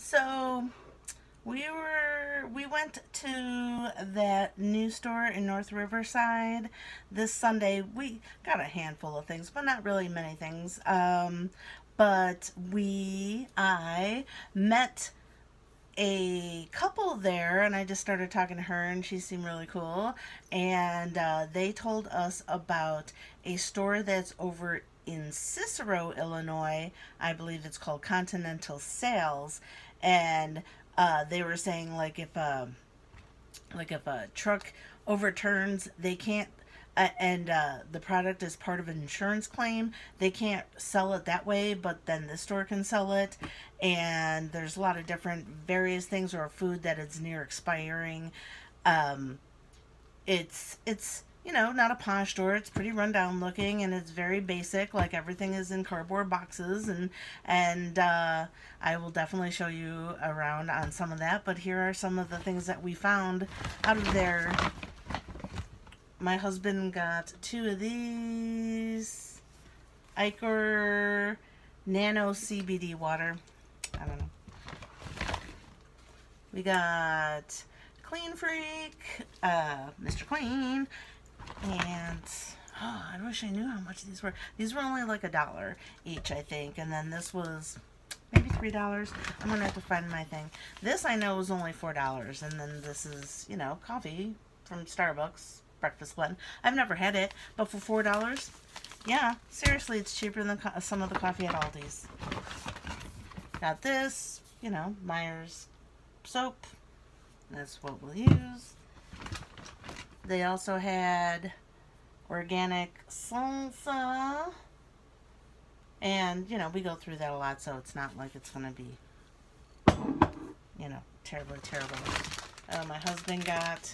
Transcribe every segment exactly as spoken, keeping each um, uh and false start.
So we were we went to that new store in North Riverside this Sunday. We got a handful of things, but not really many things. Um, but we I met a couple there, and I just started talking to her, and she seemed really cool. And uh, they told us about a store that's over in Cicero, Illinois. I believe it's called Continental Sales, and uh, they were saying like if a like if a truck overturns, they can't. Uh, and uh, the product is part of an insurance claim. They can't sell it that way, but then the store can sell it. And there's a lot of different various things, or food that is near expiring. Um, it's it's you know not a posh store. It's pretty rundown looking, and it's very basic. Like everything is in cardboard boxes, and and uh, I will definitely show you around on some of that. But here are some of the things that we found out of there. My husband got two of these Ichor Nano C B D water. I don't know. We got Clean Freak, uh, Mister Clean, and oh, I wish I knew how much these were. These were only like a dollar each, I think, and then this was maybe three dollars. I'm gonna have to find my thing. This I know was only four dollars, and then this is, you know, coffee from Starbucks. Breakfast blend. I've never had it, but for four dollars, yeah, seriously, it's cheaper than some of the coffee at Aldi's. Got this, you know, Myers soap. That's what we'll use. They also had organic salsa, and you know, we go through that a lot, so it's not like it's gonna be, you know, terribly terrible. Uh, my husband got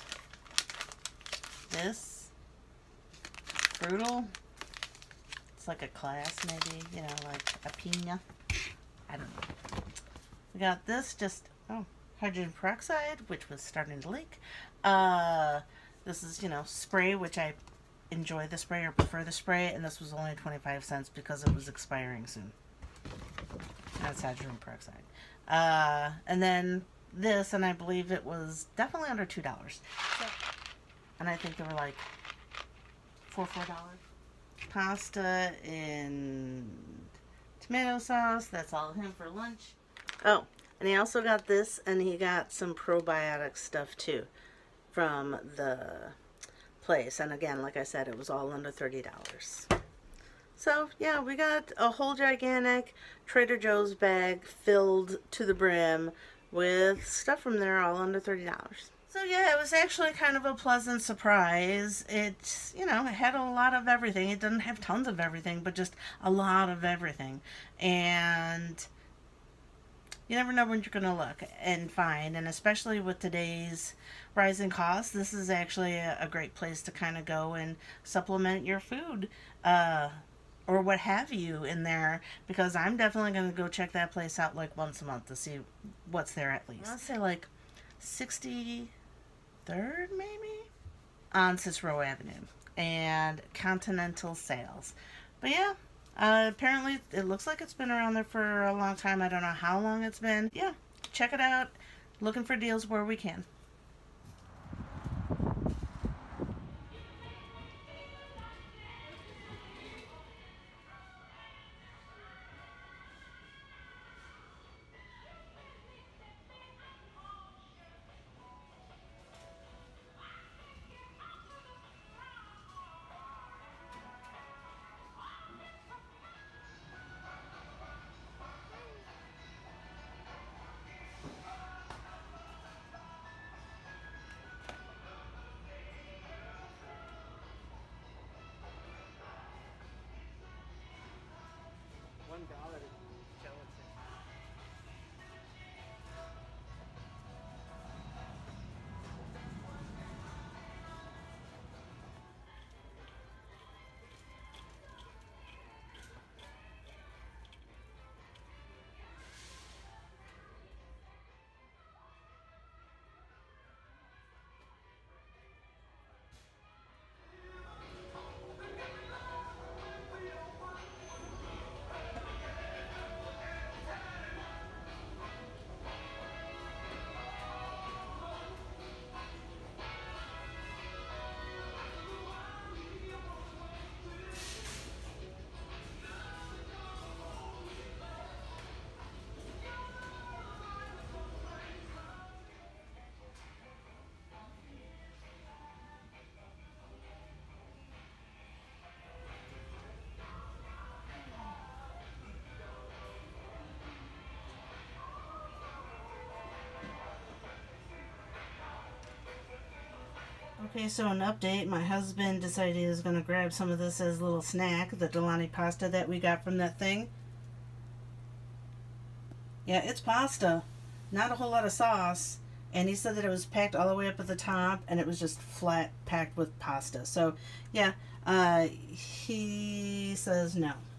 this Frutal. It's like a class, maybe, you know, like a pina. I don't know. We got this, just oh, hydrogen peroxide, which was starting to leak. Uh, this is, you know, spray, which I enjoy the spray or prefer the spray, and this was only twenty-five cents because it was expiring soon. That's hydrogen peroxide. Uh, and then this, and I believe it was definitely under two dollars. So, and I think they were like four, four dollars. Pasta and tomato sauce. That's all of him for lunch. Oh, and he also got this, and he got some probiotic stuff too from the place. And again, like I said, it was all under thirty dollars. So yeah, we got a whole gigantic Trader Joe's bag filled to the brim with stuff from there, all under thirty dollars. So yeah, it was actually kind of a pleasant surprise. It, you know, it had a lot of everything. It doesn't have tons of everything, but just a lot of everything. And you never know when you're going to look and find. And especially with today's rising costs, this is actually a, a great place to kind of go and supplement your food. Uh, or what have you in there, because I'm definitely going to go check that place out like once a month to see what's there at least. I'd say like sixty-third maybe on Cicero Avenue and Continental Sales. But yeah, uh, apparently it looks like it's been around there for a long time. I don't know how long it's been. Yeah, check it out. Looking for deals where we can. Okay, so an update. My husband decided he was going to grab some of this as a little snack, the Delani pasta that we got from that thing. Yeah, it's pasta. Not a whole lot of sauce. And he said that it was packed all the way up at the top, and it was just flat packed with pasta. So, yeah, uh, he says no.